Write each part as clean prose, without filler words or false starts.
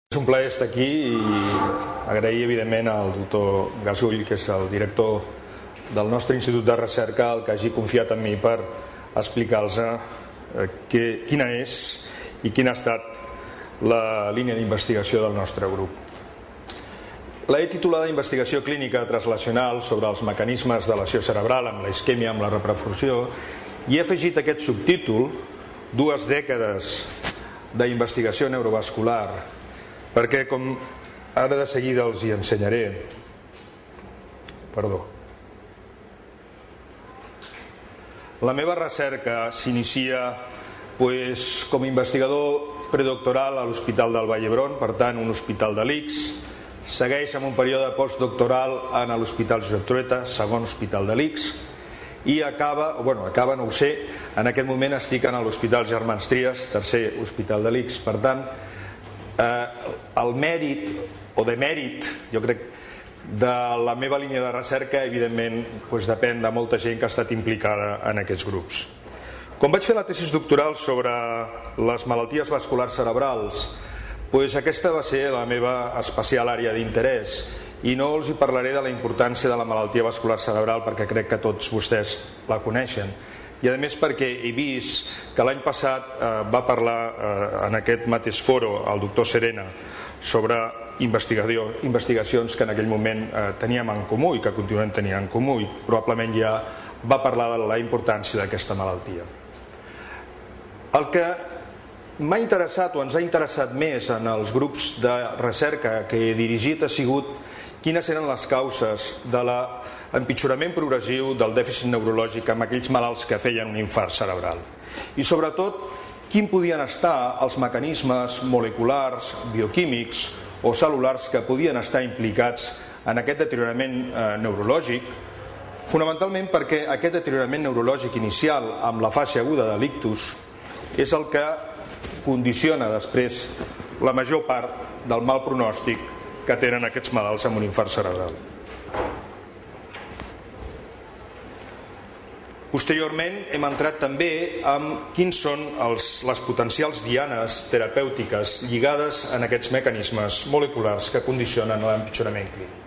És un plaer estar aquí i agrair evidentment al doctor Gasull, que és el director del nostre Institut de Recerca, el que hagi confiat en mi per explicar-los quina és i quina ha estat la línia d'investigació del nostre grup. L'he titulada Investigació clínica translacional sobre els mecanismes de lesió cerebral amb la isquèmia, amb la reperfusió, i he afegit aquest subtítol, 2 dècades d'investigació neurovascular, perquè com ara de seguida els hi ensenyaré, la meva recerca s'inicia com a investigador predoctoral a l'Hospital del Vall d'Hebron, per tant un hospital de l'ICS, segueix amb un període postdoctoral a l'Hospital Josep Trueta, segon hospital de l'ICS, i acaba, no ho sé, en aquest moment estic a l'Hospital Germans Trias, tercer hospital de l'ICS. Per tant, el mèrit o demèrit, jo crec, de la meva línia de recerca evidentment depèn de molta gent que ha estat implicada en aquests grups. Quan vaig fer la tesi doctoral sobre les malalties vasculars cerebrals, aquesta va ser la meva especial àrea d'interès i no els parlaré de la importància de la malaltia vascular cerebral perquè crec que tots vostès la coneixen. I a més perquè he vist que l'any passat va parlar en aquest mateix foro el doctor Serena sobre investigacions que en aquell moment teníem en comú i que continuem tenint en comú, i probablement ja va parlar de la importància d'aquesta malaltia. El que m'ha interessat o ens ha interessat més en els grups de recerca que he dirigit ha sigut quines eren les causes de l'empitjorament progressiu del dèficit neurològic amb aquells malalts que feien un infart cerebral. I sobretot, quins podien estar els mecanismes moleculars, bioquímics o cel·lulars que podien estar implicats en aquest deteriorament neurològic, fonamentalment perquè aquest deteriorament neurològic inicial amb la fase aguda de l'ictus és el que condiciona després la major part del mal pronòstic que tenen aquests malalts amb un infart cerebral. Posteriorment hem entrat també en quins són les potencials dianes terapèutiques lligades en aquests mecanismes moleculars que condicionen l'empitjorament clínic.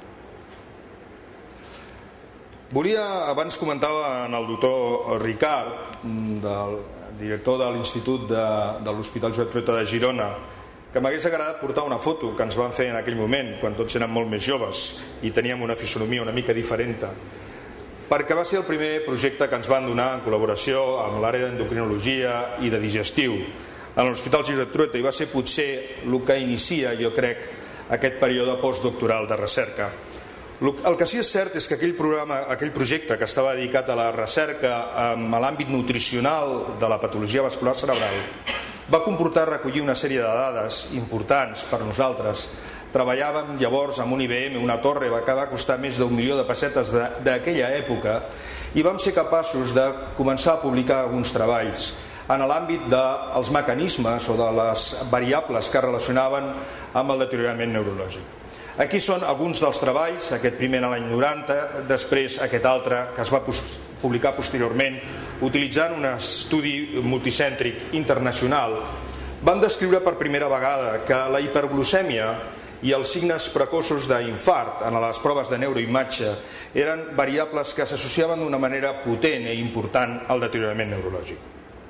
Abans comentava en el doctor Ricard, director de l'Institut de l'Hospital Josep Trueta de Girona, que m'hagués agradat portar una foto que ens van fer en aquell moment, quan tots érem molt més joves i teníem una fisonomia una mica diferent, perquè va ser el primer projecte que ens van donar en col·laboració amb l'àrea d'endocrinologia i de digestiu a l'Hospital Josep Trueta, i va ser potser el que inicia, jo crec, aquest període postdoctoral de recerca. El que sí és cert és que aquell projecte que estava dedicat a la recerca en l'àmbit nutricional de la patologia vascular cerebral va comportar recollir una sèrie de dades importants per nosaltres. Treballàvem llavors amb un IBM, una torre que va costar més d'1 milió de pessetes d'aquella època, i vam ser capaços de començar a publicar alguns treballs en l'àmbit dels mecanismes o de les variables que relacionaven amb el deteriorament neurològic. Aquí són alguns dels treballs, aquest primer a l'any 90, després aquest altre que es va publicar posteriorment utilitzant un estudi multicèntric internacional. Van descriure per primera vegada que la hiperglucèmia i els signes precoços d'infart en les proves de neuroimatge eren variables que s'associaven d'una manera potent i important al deteriorament neurològic.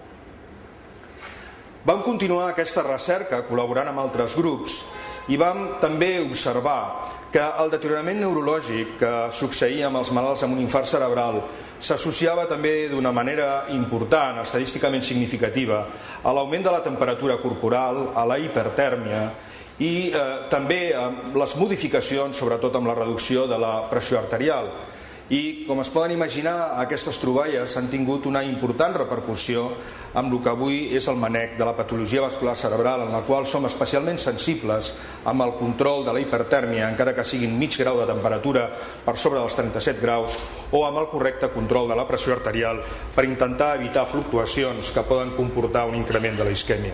Vam continuar aquesta recerca col·laborant amb altres grups i vam també observar que el deteriorament neurològic que succeïa amb els malalts amb un infart cerebral s'associava també d'una manera important, estadísticament significativa, a l'augment de la temperatura corporal, a la hipertèrmia i també les modificacions, sobretot amb la reducció de la pressió arterial. I, com es poden imaginar, aquestes troballes han tingut una important repercussió amb el que avui és el manec de la patologia vascular cerebral, en la qual som especialment sensibles amb el control de la hipertèrmia, encara que siguin mig grau de temperatura per sobre dels 37 graus, o amb el correcte control de la pressió arterial per intentar evitar fluctuacions que poden comportar un increment de la isquèmia.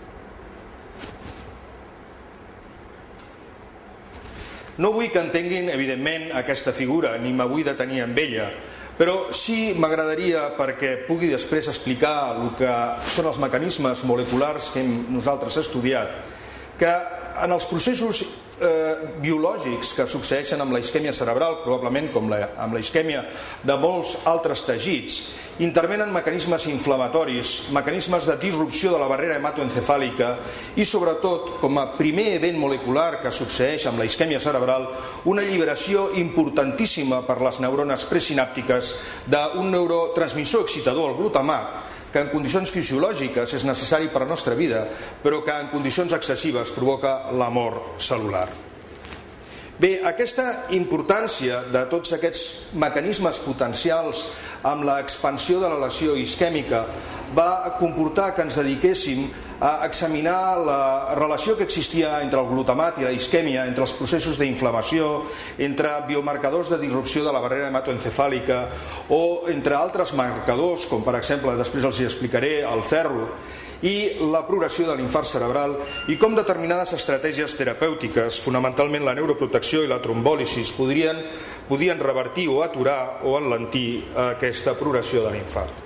No vull que entenguin, evidentment, aquesta figura, ni me vull detenir amb ella, però sí m'agradaria, perquè pugui després explicar el que són els mecanismes moleculars que nosaltres hem estudiat, que en els processos biològics que succeeixen amb la isquèmia cerebral, probablement com amb la isquèmia de molts altres teixits, intervenen mecanismes inflamatoris, mecanismes de disrupció de la barrera hematoencefàlica i, sobretot, com a primer event molecular que succeeix amb la isquèmia cerebral, una alliberació importantíssima per les neurones presinàptiques d'un neurotransmissor excitador, el glutamat, que en condicions fisiològiques és necessari per a la nostra vida, però que en condicions excessives provoca la mort cel·lular. Bé, aquesta importància de tots aquests mecanismes potencials amb l'expansió de la lesió isquèmica va comportar que ens dediquéssim a examinar la relació que existia entre el glutamat i la isquèmia, entre els processos d'inflamació, entre biomarcadors de disrupció de la barrera hematoencefàlica o entre altres marcadors, com per exemple, després els hi explicaré, el ferro, i la progressió de l'infart cerebral i com determinades estratègies terapèutiques, fonamentalment la neuroprotecció i la trombòlisis, podien revertir o aturar o enlentir aquesta progressió de l'infart.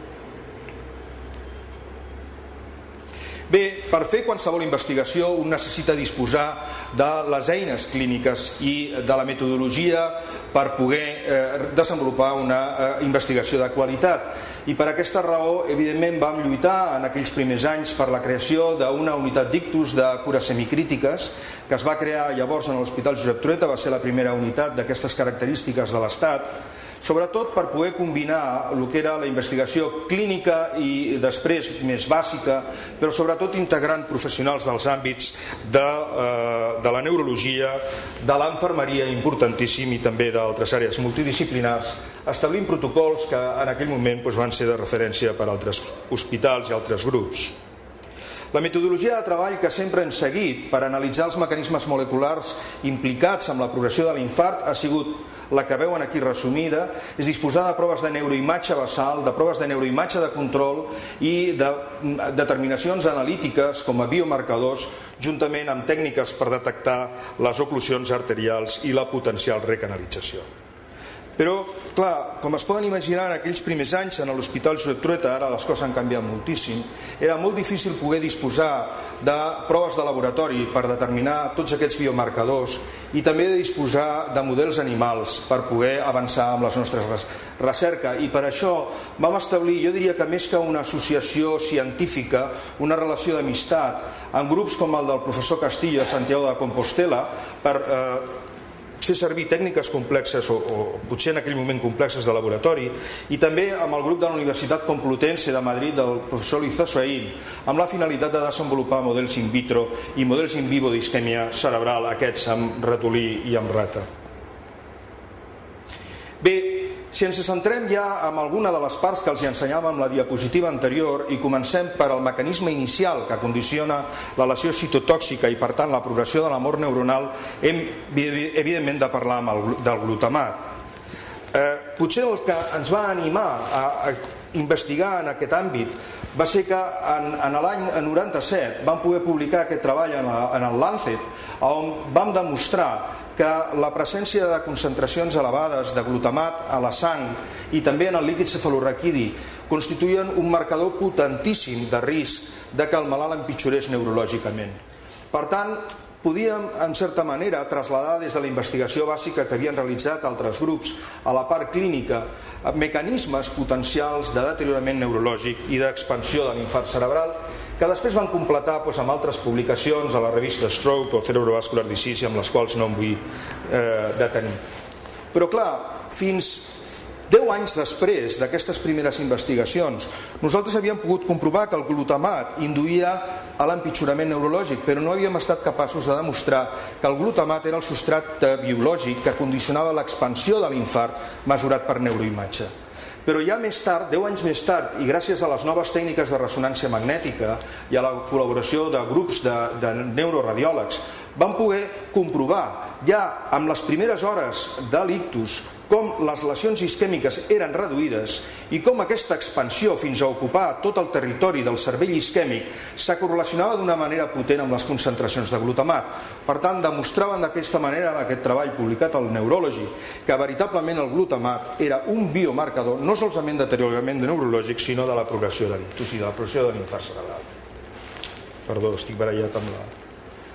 Bé, per fer qualsevol investigació un necessita disposar de les eines clíniques i de la metodologia per poder desenvolupar una investigació de qualitat. I per aquesta raó, evidentment, vam lluitar en aquells primers anys per la creació d'una unitat d'ictus de cures semicrítiques que es va crear llavors en l'Hospital Josep Trueta, va ser la primera unitat d'aquestes característiques de l'Estat, sobretot per poder combinar el que era la investigació clínica i després més bàsica, però sobretot integrant professionals dels àmbits de la neurologia, de l'infermeria, importantíssim, i també d'altres àrees multidisciplinars, establint protocols que en aquell moment van ser de referència per a altres hospitals i altres grups. La metodologia de treball que sempre hem seguit per analitzar els mecanismes moleculars implicats en la progressió de l'infart ha sigut la que veuen aquí resumida, és disposar de proves de neuroimatge basal, de proves de neuroimatge de control i de determinacions analítiques com a biomarcadors, juntament amb tècniques per detectar les oclusions arterials i la potencial recanalització. Però, clar, com es poden imaginar, en aquells primers anys en l'Hospital Josep Trueta, ara les coses han canviat moltíssim, era molt difícil poder disposar de proves de laboratori per determinar tots aquests biomarcadors i també de disposar de models animals per poder avançar amb les nostres recerca. I per això vam establir, jo diria que més que una associació científica, una relació d'amistat amb grups com el del professor Castillo a Santiago de Compostela per fer servir tècniques complexes o potser en aquell moment complexes de laboratori, i també amb el grup de la Universitat Complutense de Madrid del professor Luis Zosaín, amb la finalitat de desenvolupar models in vitro i models in vivo d'isquèmia cerebral, aquests amb ratolí i amb rata. Bé, si ens centrem ja en alguna de les parts que els ensenyàvem en la diapositiva anterior i comencem per al mecanisme inicial que condiciona la lesió citotòxica i per tant la progressió de la mort neuronal, hem evidentment de parlar del glutamat. Potser el que ens va animar a investigar en aquest àmbit va ser que en l'any 97 vam poder publicar aquest treball en el Lancet, on vam demostrar que la presència de concentracions elevades de glutamat a la sang i també en el líquid cefalorraquidi constituïen un marcador potentíssim de risc de que el malalt empitjorés neurològicament. Per tant, podíem, en certa manera, traslladar des de la investigació bàsica que havien realitzat altres grups a la part clínica mecanismes potencials de deteriorament neurològic i d'expansió de l'infart cerebral que després van completar amb altres publicacions a la revista Stroke o Cerebrovascular Disease, amb les quals no em vull detenir. Però clar, fins 10 anys després d'aquestes primeres investigacions, nosaltres havíem pogut comprovar que el glutamat induïa a l'empitjorament neurològic, però no havíem estat capaços de demostrar que el glutamat era el substrat biològic que condicionava l'expansió de l'infart mesurat per neuroimatge. Però ja més tard, 10 anys més tard, i gràcies a les noves tècniques de ressonància magnètica i a la col·laboració de grups de neuroradiòlegs, vam poder comprovar ja amb les primeres hores de l'ictus com les lesions isquèmiques eren reduïdes i com aquesta expansió fins a ocupar tot el territori del cervell isquèmic s'ha correlacionava d'una manera potent amb les concentracions de glutamat. Per tant, demostraven d'aquesta manera, amb aquest treball publicat al Neurology, que veritablement el glutamat era un biomarcador no solament de deteriorament neurològic, sinó de la progressió de l'ictus i de la progressió de l'infart cerebral. Perdó, estic barallat amb la...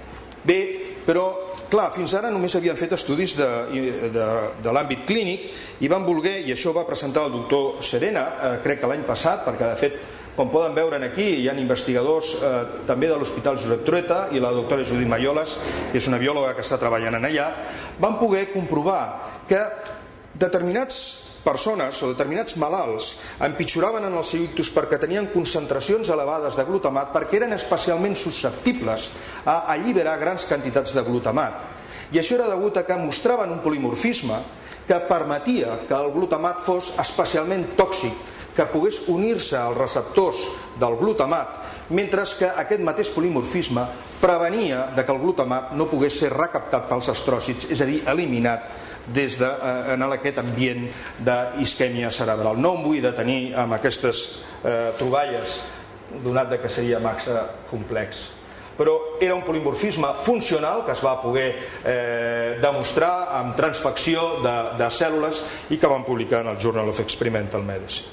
Bé, però clar, fins ara només havien fet estudis de l'àmbit clínic i van voler, i això ho va presentar el doctor Serena, crec que l'any passat, perquè de fet, com poden veure aquí, hi ha investigadors també de l'Hospital Josep Trueta i la doctora Judit Mayolas, que és una biòloga que està treballant allà, van poder comprovar que determinats persones o determinats malalts empitjoraven en els seu ictus perquè tenien concentracions elevades de glutamat, perquè eren especialment susceptibles a alliberar grans quantitats de glutamat. I això era degut a que mostraven un polimorfisme que permetia que el glutamat fos especialment tòxic, que pogués unir-se als receptors del glutamat, mentre que aquest mateix polimorfisme prevenia que el glutamat no pogués ser recaptat pels astròcits, és a dir, eliminat en aquest ambient d'isquèmia cerebral. No em vull detenir amb aquestes troballes, donat que seria massa complex. Però era un polimorfisme funcional que es va poder demostrar amb transfecció de cèl·lules i que van publicar en el Journal of Experimental Medicine.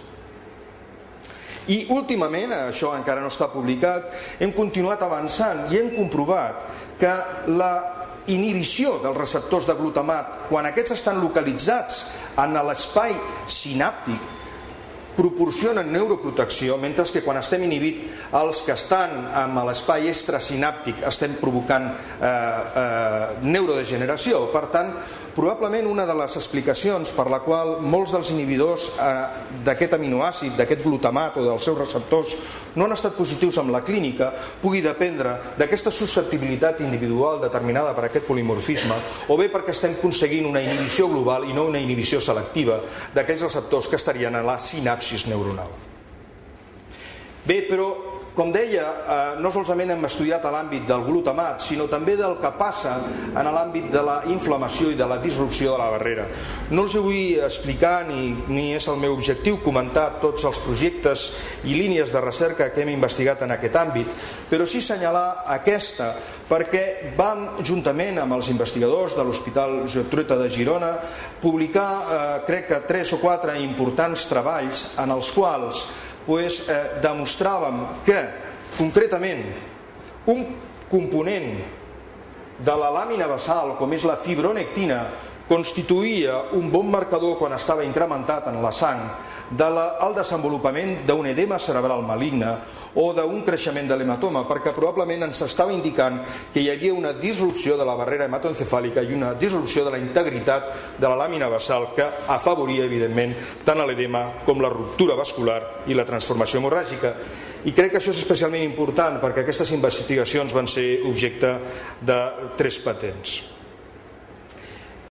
I últimament, això encara no està publicat, hem continuat avançant i hem comprovat que la inhibició dels receptors de glutamat, quan aquests estan localitzats en l'espai sinàptic, proporcionen neuroprotecció, mentre que quan estem inhibint els que estan en l'espai extrasinàptic estem provocant neurodegeneració. Per tant, probablement una de les explicacions per la qual molts dels inhibidors d'aquest aminoàcid, d'aquest glutamat o dels seus receptors no han estat positius amb la clínica pugui dependre d'aquesta susceptibilitat individual determinada per aquest polimorfisme, o bé perquè estem aconseguint una inhibició global i no una inhibició selectiva d'aquells receptors que estarien a la sinapsis neuronal. Bé, però com deia, no solament hem estudiat l'àmbit del glutamat, sinó també del que passa en l'àmbit de la inflamació i de la disrupció de la barrera. No els vull explicar, ni és el meu objectiu comentar tots els projectes i línies de recerca que hem investigat en aquest àmbit, però sí assenyalar aquesta, perquè vam, juntament amb els investigadors de l'Hospital Josep Trueta de Girona, publicar, crec que 3 o 4 importants treballs en els quals demostràvem que, concretament, un component de la làmina basal, com és la fibronectina, constituïa un bon marcador quan estava incrementat en la sang del desenvolupament d'un edema cerebral maligne o d'un creixement de l'hematoma, perquè probablement ens estava indicant que hi havia una disrupció de la barrera hematoencefàlica i una disrupció de la integritat de la làmina basal que afavoria, evidentment, tant l'edema com la ruptura vascular i la transformació hemorràgica. I crec que això és especialment important perquè aquestes investigacions van ser objecte de 3 patents.